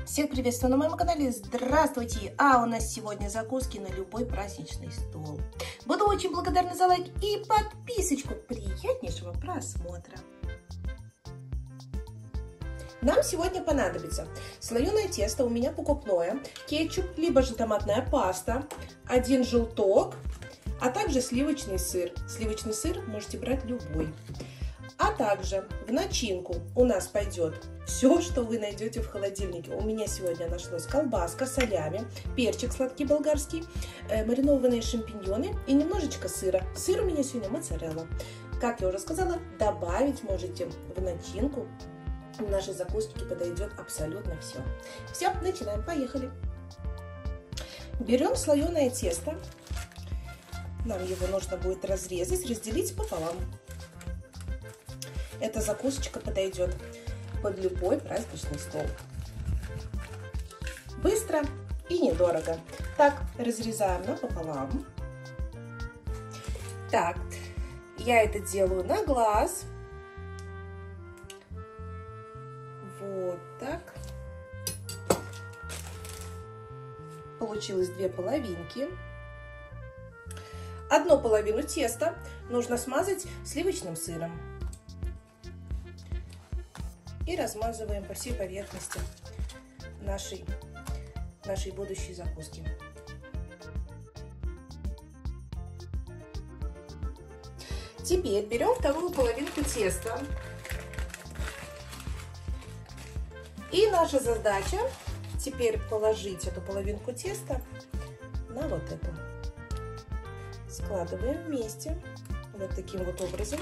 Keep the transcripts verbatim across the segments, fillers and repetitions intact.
Всех приветствую на моем канале. Здравствуйте! А у нас сегодня закуски на любой праздничный стол. Буду очень благодарна за лайк и подписочку. Приятнейшего просмотра! Нам сегодня понадобится слоеное тесто, у меня покупное, кетчуп, либо же томатная паста, один желток, а также сливочный сыр. Сливочный сыр можете брать любой. А также в начинку у нас пойдет все, что вы найдете в холодильнике. У меня сегодня нашлось колбаска, солями, перчик сладкий болгарский, э, маринованные шампиньоны и немножечко сыра. Сыр у меня сегодня моцарелла. Как я уже сказала, добавить можете в начинку. В нашей закуске подойдет абсолютно все. Все, начинаем, поехали. Берем слоеное тесто. Нам его нужно будет разрезать, разделить пополам. Эта закусочка подойдет под любой праздничный стол. Быстро и недорого. Так, разрезаем напополам. Так, я это делаю на глаз. Вот так. Получилось две половинки. Одну половину теста нужно смазать сливочным сыром. И размазываем по всей поверхности нашей, нашей будущей закуски. Теперь берем вторую половинку теста. И наша задача теперь положить эту половинку теста на вот эту. Складываем вместе вот таким вот образом.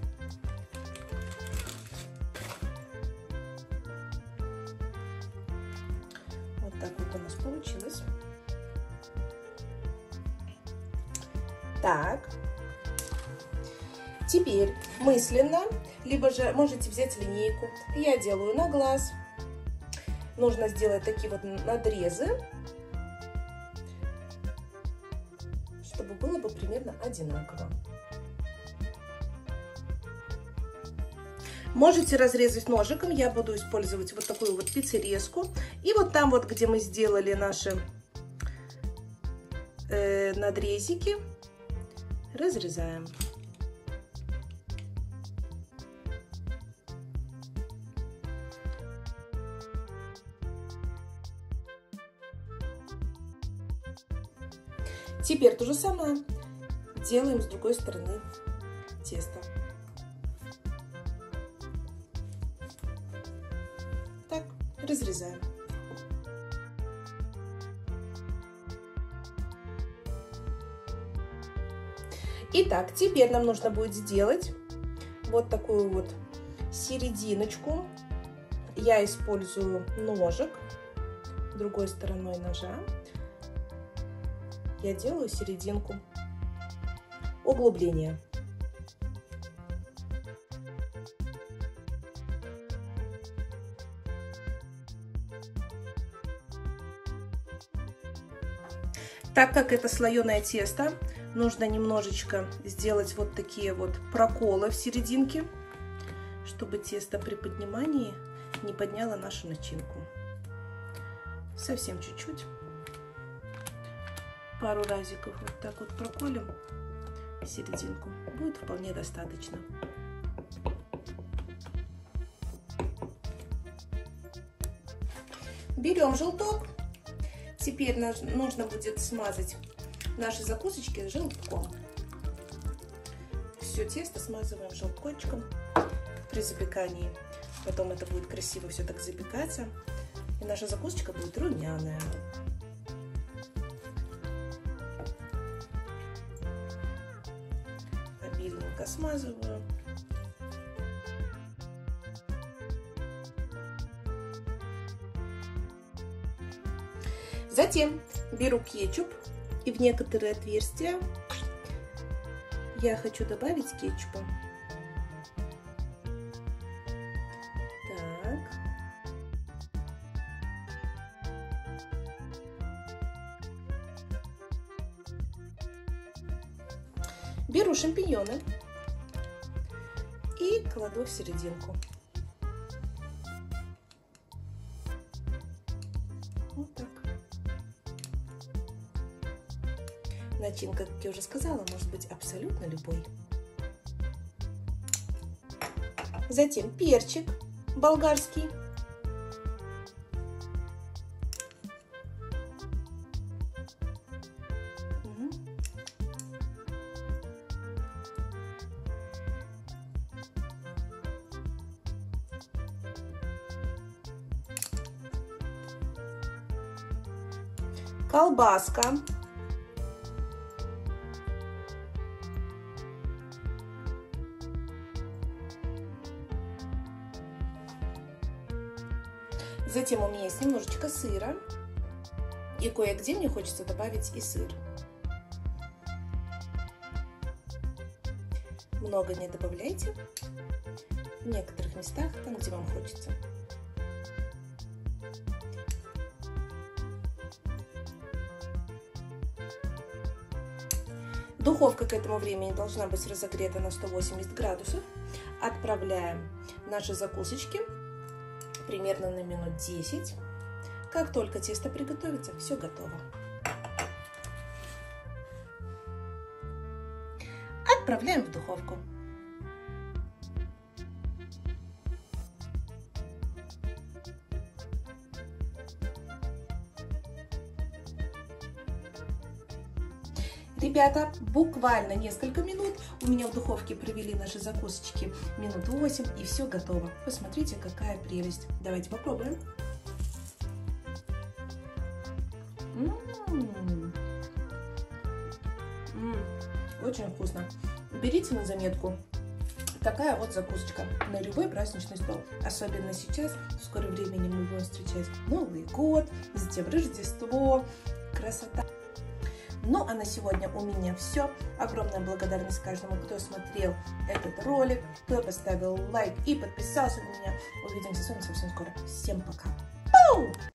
Так вот у нас получилось. Так. Теперь мысленно, либо же можете взять линейку. Я делаю на глаз. Нужно сделать такие вот надрезы, чтобы было бы примерно одинаково. Можете разрезать ножиком, я буду использовать вот такую вот пиццерезку. И вот там вот, где мы сделали наши э, надрезики, разрезаем. Теперь то же самое делаем с другой стороны теста. Так, разрезаем. Итак, теперь нам нужно будет сделать вот такую вот серединочку. Я использую ножик другой стороной ножа. Я делаю серединку углубления. Так как это слоеное тесто, нужно немножечко сделать вот такие вот проколы в серединке, чтобы тесто при поднимании не подняло нашу начинку. Совсем чуть-чуть. Пару разиков вот так вот проколем серединку. Будет вполне достаточно. Берем желток. Теперь нужно будет смазать наши закусочки желтком. Все тесто смазываем желткочком при запекании. Потом это будет красиво все так запекаться. И наша закусочка будет румяная. Обильненько смазываю. Затем беру кетчуп и в некоторые отверстия я хочу добавить кетчупа. Так. Беру шампиньоны и кладу в серединку. Вот так. Начинка, как я уже сказала, может быть абсолютно любой. Затем перчик болгарский. Угу. Колбаска. Затем у меня есть немножечко сыра. И кое-где мне хочется добавить и сыр. Много не добавляйте. В некоторых местах, там, где вам хочется. Духовка к этому времени должна быть разогрета на сто восемьдесят градусов. Отправляем наши закусочки примерно на минут десять. Как только тесто приготовится, все готово. Отправляем в духовку. Ребята, буквально несколько минут у меня в духовке провели наши закусочки минут восемь, и все готово. Посмотрите, какая прелесть. Давайте попробуем. М-м-м. М-м, очень вкусно. Берите на заметку. Такая вот закусочка на любой праздничный стол. Особенно сейчас, в скором времени мы будем встречать Новый год, затем Рождество. Красота! Ну, а на сегодня у меня все. Огромная благодарность каждому, кто смотрел этот ролик, кто поставил лайк и подписался на меня. Увидимся с вами совсем скоро. Всем пока!